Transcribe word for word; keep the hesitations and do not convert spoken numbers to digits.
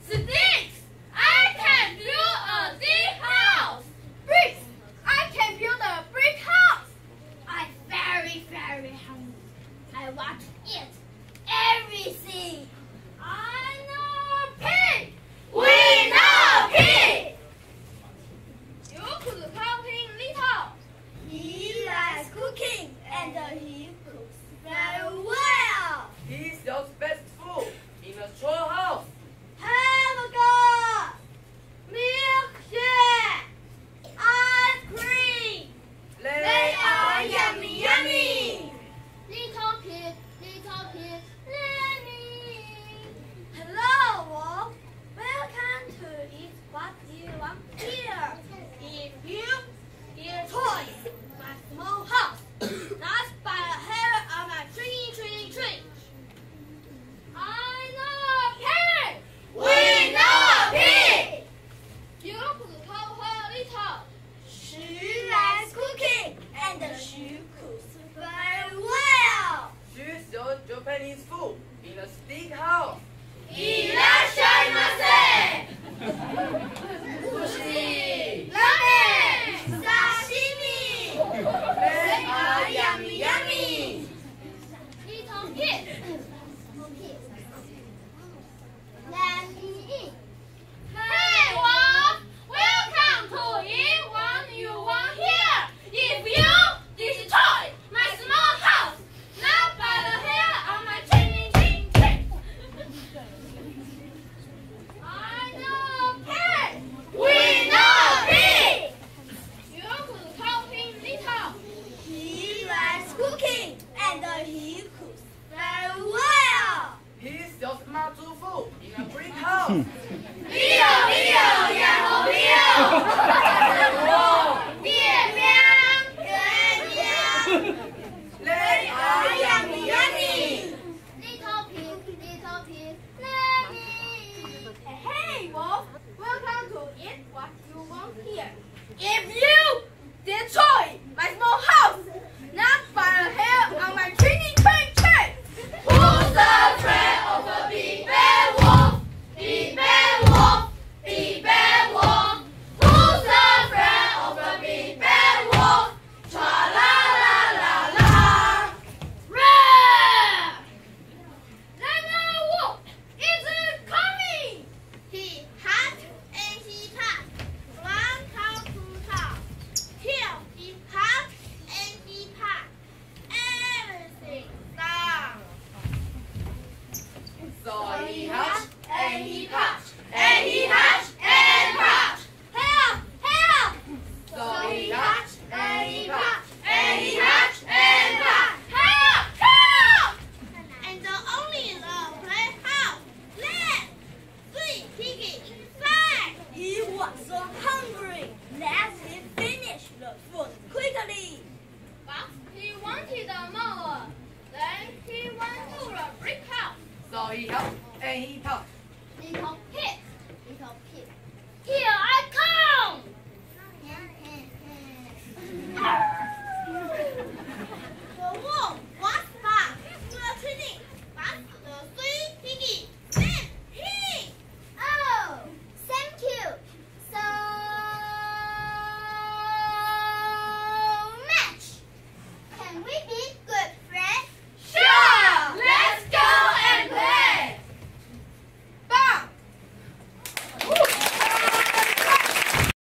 Sticks! I can build a big house! Bricks! I can build a brick house! I'm very, very hungry. I want to eat everything. I know pig! We know pig! You could call him Little. He likes cooking and he cooks very well. He sells best food in a straw house. Hamburger, milkshake, ice cream. They, They are yummy, yummy. Little pig, little pig, let me. Hello, Wolf. Welcome to eat what you want here. If you hear toys, my small house, that's by a hair on my tree, tree, tree. I know pig. We know pig. You could call her Little. She likes cooking and she cooks very well. she sells Japanese food in a stick house. Irashaimase! Sushi! Ramen! Sashimi! They are yummy, yummy! Little pig. Let me eat. Hey, Wolf! Welcome to eat what you want here! If you destroy my small house, not by the hair on my chinny chin chin! I know pig! We know pig! You could call him Little. He likes cooking and he cooks very well. He sells matzo food in a brick house. Leo, Leo, Yahoo, Leo! Meow, meow, meow. They are yummy, yummy. Little pig, little pig, let me. Hey, Wolf, welcome to eat what you want here. If you destroy my small house, not by a hair on my chinny chin chin. Who's afraid of a big bad wolf? Big bad wolf, big bad wolf. Who's afraid of a big bad wolf? Tra la la la la. Roar! That wolf is coming. He hot and he hot. One cow, two cow. Here he hot and he hot. Everything down. So he hatched And he hatched, and he hatched, and hatched. Help! Help! So he hatched and he hatched, and he hatched, and hatched. Help! Help! And the only the playhouse left. Three piggy inside. He was so hungry that he finished the food quickly. But he wanted more. Then he went to the brick house. So he helped and he helped. Little pig, little pig. Here